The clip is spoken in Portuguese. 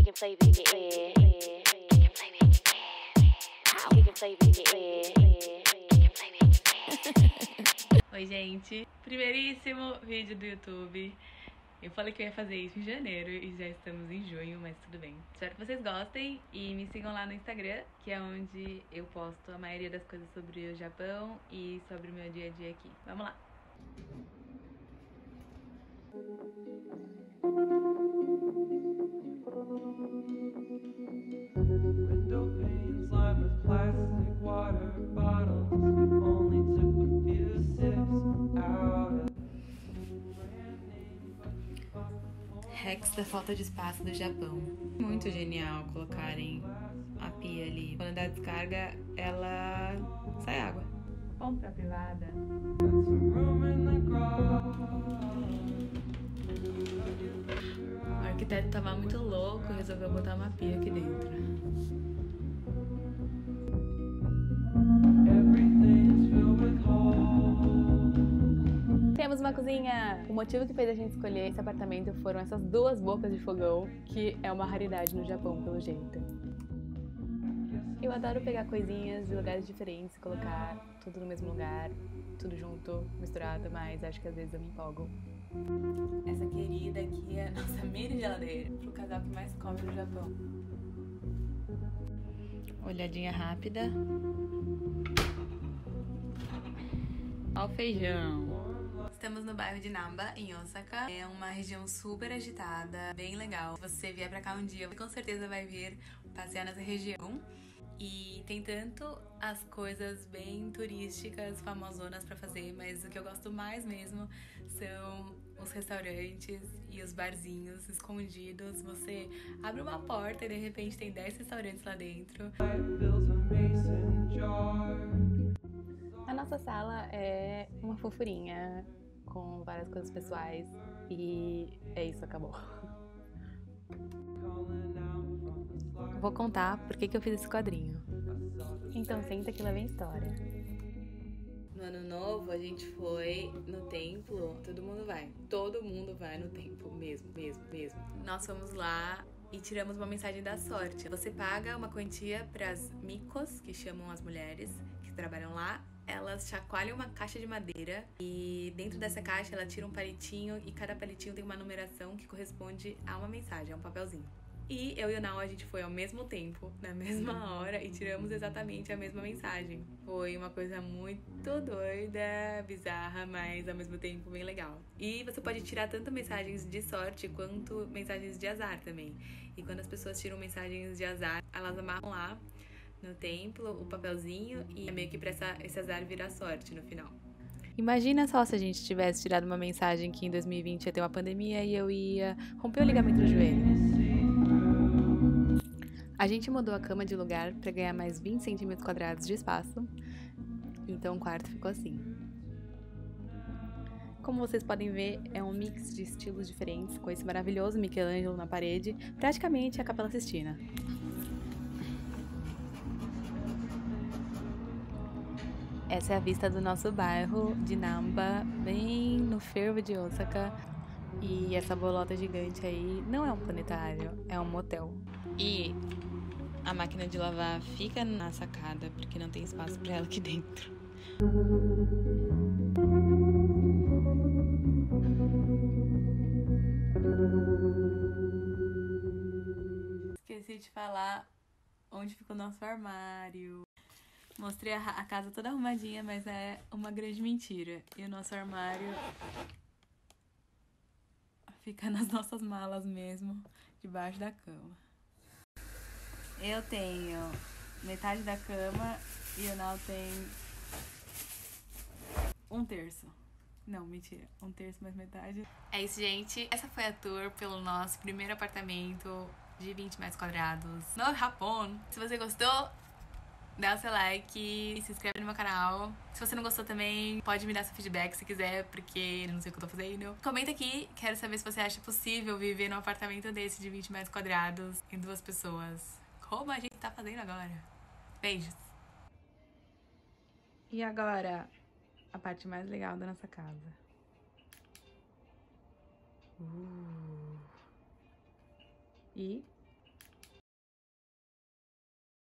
can play with your ear. You can play with your ear. You can play with your ear. You can play with your ear. Oi, gente. Primeiríssimo vídeo do YouTube. Eu falei que eu ia fazer isso em janeiro e já estamos em junho, mas tudo bem. Espero que vocês gostem e me sigam lá no Instagram, que é onde eu posto a maioria das coisas sobre o Japão e sobre o meu dia a dia aqui. Vamos lá! Window panes lined with plastic water bottles. We only took a few sips out of Hacks da falta de espaço do Japão. Muito genial colocarem a pia ali. Quando dá descarga, ela sai água. Vamos pra privada. some room in the garage. O arquiteto tava muito louco e resolveu botar uma pia aqui dentro. Everything's filled with holes. Temos uma cozinha! O motivo que fez a gente escolher esse apartamento foram essas duas bocas de fogão, que é uma raridade no Japão, pelo jeito. Eu adoro pegar coisinhas de lugares diferentes, colocar tudo no mesmo lugar, tudo junto, misturado, mas acho que às vezes eu me empolgo. Essa querida aqui é a nossa mini geladeira, pro casal que mais come no Japão. Olhadinha rápida. Ó o feijão. Estamos no bairro de Namba, em Osaka. É uma região super agitada, bem legal. Se você vier pra cá um dia, com certeza vai vir passear nessa região. E tem tanto as coisas bem turísticas, famosonas pra fazer, mas o que eu gosto mais mesmo são os restaurantes e os barzinhos escondidos. Você abre uma porta e de repente tem 10 restaurantes lá dentro. Fills a mason jar. A nossa sala é uma fofurinha, com várias coisas pessoais, e é isso, acabou. Calling out from the slide. Vou contar por que eu fiz esse quadrinho. Então senta que lá vem história. No ano novo, a gente foi no templo. Todo mundo vai no templo, mesmo. Nós fomos lá e tiramos uma mensagem da sorte. Você paga uma quantia pras micos, que chamam as mulheres que trabalham lá. Elas chacoalham uma caixa de madeira e dentro dessa caixa ela tira um palitinho e cada palitinho tem uma numeração que corresponde a uma mensagem, a um papelzinho. E eu e o Nao, a gente foi ao mesmo tempo, na mesma hora, e tiramos exatamente a mesma mensagem. Foi uma coisa muito doida, bizarra, mas ao mesmo tempo bem legal. E você pode tirar tanto mensagens de sorte quanto mensagens de azar também. E quando as pessoas tiram mensagens de azar, elas amarram lá no templo o papelzinho e é meio que pra esse azar virar sorte no final. Imagina só se a gente tivesse tirado uma mensagem que em 2020 ia ter uma pandemia e eu ia romper o ligamento do joelho. A gente mudou a cama de lugar pra ganhar mais 20 centímetros quadrados de espaço, então o quarto ficou assim. Como vocês podem ver, é um mix de estilos diferentes, com esse maravilhoso Michelangelo na parede, praticamente a Capela Sistina. Essa é a vista do nosso bairro de Namba, bem no fervo de Osaka. E essa bolota gigante aí não é um planetário, é um motel. E a máquina de lavar fica na sacada, porque não tem espaço pra ela aqui dentro. Esqueci de falar onde fica o nosso armário. Mostrei a casa toda arrumadinha, mas é uma grande mentira. E o nosso armário fica nas nossas malas mesmo, debaixo da cama. Eu tenho metade da cama e o Nau tem um terço. Não, mentira. Um terço mais metade. É isso, gente. Essa foi a tour pelo nosso primeiro apartamento de 20 metros quadrados no Japão. Se você gostou, dá o seu like e se inscreve no meu canal. Se você não gostou também, pode me dar seu feedback se quiser, porque eu não sei o que eu tô fazendo. Comenta aqui, quero saber se você acha possível viver num apartamento desse de 20 metros quadrados em 2 pessoas. Como a gente tá fazendo agora. Beijos! E agora, a parte mais legal da nossa casa. E